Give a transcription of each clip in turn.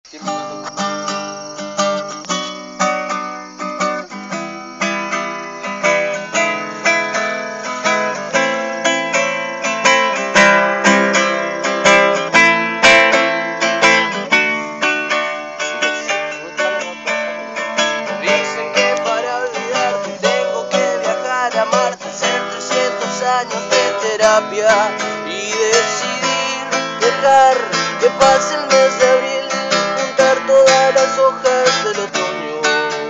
Dicen que para olvidarte tengo que viajar a Marte, hacer 300 años de terapia y decidir dejar que pase el mes de abril, juntar todas las hojas del otoño.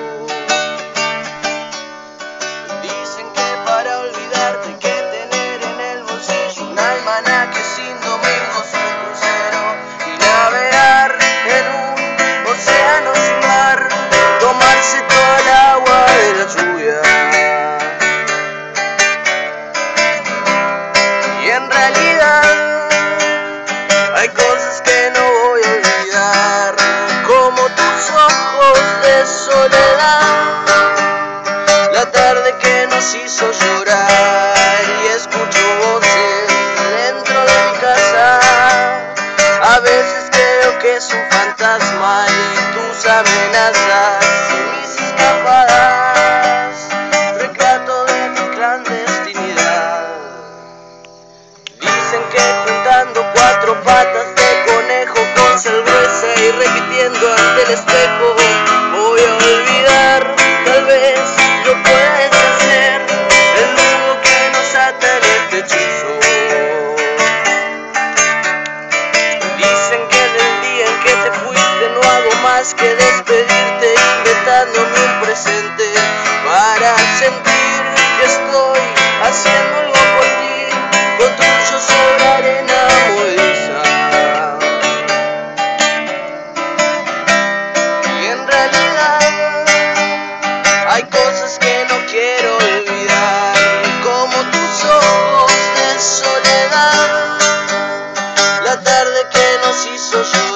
Dicen que para olvidarte hay que tener en el bolsillo un almanaque sin domingos, un crucero y navegar en un océano sin mar, tomarse toda el agua de la lluvia. Y en realidad hay cosas que no voy a olvidar, como tus ojos de soledad, la tarde que nos hizo llorar, y escucho voces dentro de mi casa. A veces creo que es un fantasma y tus amenazas y mis escapadas, retrato de mi clandestinidad. Dicen que juntando 4 patas de conejo con sal gruesa y repitiendo ante el espejo voy a olvidar. Tal vez lo puedes hacer, el nudo que nos ata en este hechizo. Dicen que del día en que te fuiste no hago más que despedirte, inventándome un presente para sentir que estoy haciendo algo por ti. Construyo sobre arena movediza. Y en realidad hay cosas que no quiero olvidar, como tus ojos de soledad, la tarde que nos hizo llorar.